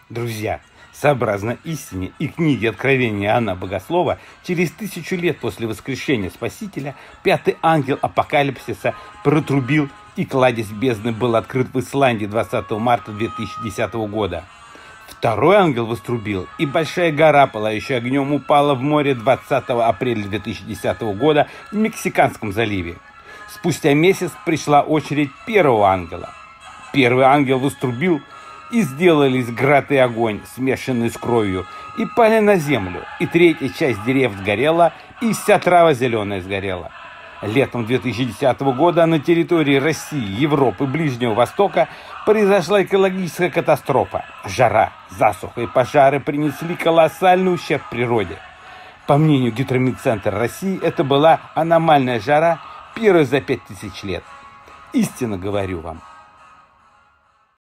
Друзья, сообразно истине и книге Откровения Иоанна Богослова, через 1000 лет после воскрешения Спасителя пятый ангел апокалипсиса протрубил, и кладезь бездны был открыт в Исландии 20 марта 2010 года. Второй ангел вострубил, и большая гора, пылающая огнем, упала в море 20 апреля 2010 года в Мексиканском заливе. Спустя месяц пришла очередь первого ангела. Первый ангел вострубил, и сделались град и огонь, смешанные с кровью, и пали на землю, и третья часть дерев сгорела, и вся трава зеленая сгорела. Летом 2010 года на территории России, Европы, Ближнего Востока произошла экологическая катастрофа. Жара, засуха и пожары принесли колоссальный ущерб природе. По мнению Гидромедцентра России, это была аномальная жара, первая за 5000 лет. Истинно говорю вам,